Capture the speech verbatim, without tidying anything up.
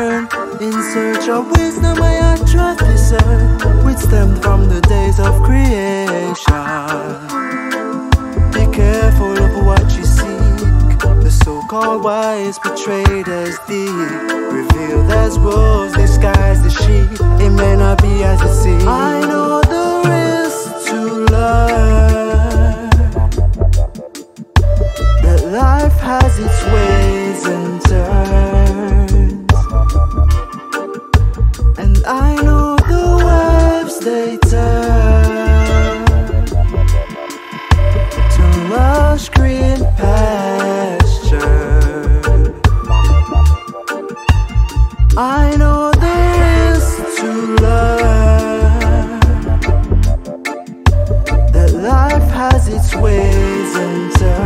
learn. In search of wisdom I had trust discern, which stemmed from the days of creation. Be careful of what you seek. The so-called wise portrayed as deep, revealed as wolves, disguised as sheep. It may not be as it seems. I know there is to learn, that life has its ways and turns, and I know the webs they turn to lush green pasture. I know there is to learn, that life has its ways and turns,